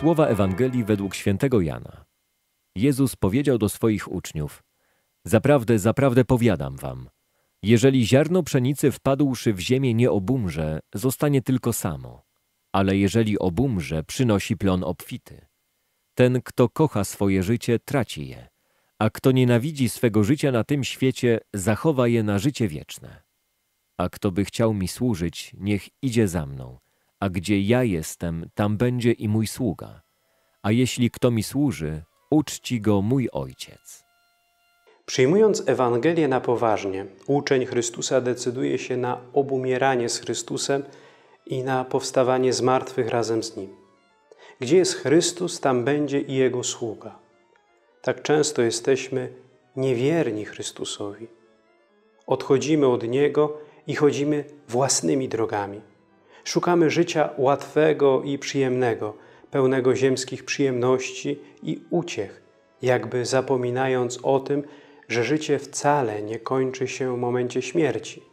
Słowa Ewangelii według świętego Jana. Jezus powiedział do swoich uczniów: Zaprawdę, zaprawdę powiadam wam, jeżeli ziarno pszenicy wpadłszy w ziemię nie obumrze, zostanie tylko samo, ale jeżeli obumrze, przynosi plon obfity. Ten, kto kocha swoje życie, traci je, a kto nienawidzi swego życia na tym świecie, zachowa je na życie wieczne. A kto by chciał mi służyć, niech idzie za mną, a gdzie ja jestem, tam będzie i mój sługa. A jeśli kto mi służy, uczci go mój Ojciec. Przyjmując Ewangelię na poważnie, uczeń Chrystusa decyduje się na obumieranie z Chrystusem i na powstawanie z martwych razem z Nim. Gdzie jest Chrystus, tam będzie i Jego sługa. Tak często jesteśmy niewierni Chrystusowi. Odchodzimy od Niego i chodzimy własnymi drogami. Szukamy życia łatwego i przyjemnego, pełnego ziemskich przyjemności i uciech, jakby zapominając o tym, że życie wcale nie kończy się w momencie śmierci.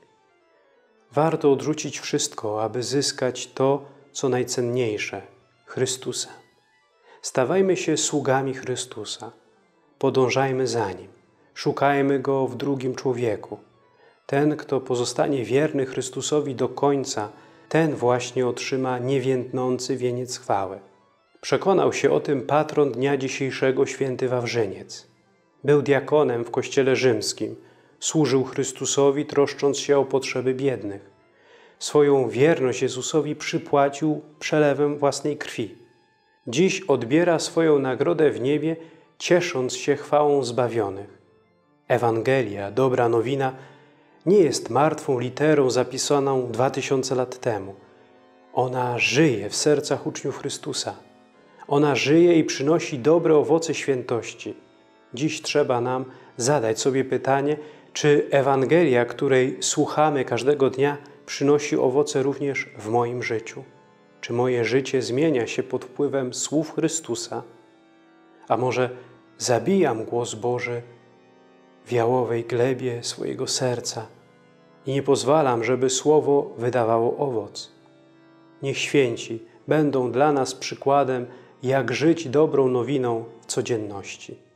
Warto odrzucić wszystko, aby zyskać to, co najcenniejsze – Chrystusa. Stawajmy się sługami Chrystusa. Podążajmy za Nim. Szukajmy Go w drugim człowieku. Ten, kto pozostanie wierny Chrystusowi do końca, ten właśnie otrzyma niewiędnący wieniec chwały. Przekonał się o tym patron dnia dzisiejszego, święty Wawrzyniec. Był diakonem w kościele rzymskim, służył Chrystusowi, troszcząc się o potrzeby biednych. Swoją wierność Jezusowi przypłacił przelewem własnej krwi. Dziś odbiera swoją nagrodę w niebie, ciesząc się chwałą zbawionych. Ewangelia, dobra nowina, nie jest martwą literą zapisaną 2000 lat temu. Ona żyje w sercach uczniów Chrystusa. Ona żyje i przynosi dobre owoce świętości. Dziś trzeba nam zadać sobie pytanie, czy Ewangelia, której słuchamy każdego dnia, przynosi owoce również w moim życiu? Czy moje życie zmienia się pod wpływem słów Chrystusa? A może zabijam głos Boży w jałowej glebie swojego serca i nie pozwalam, żeby Słowo wydawało owoc? Niech święci będą dla nas przykładem, jak żyć dobrą nowiną w codzienności.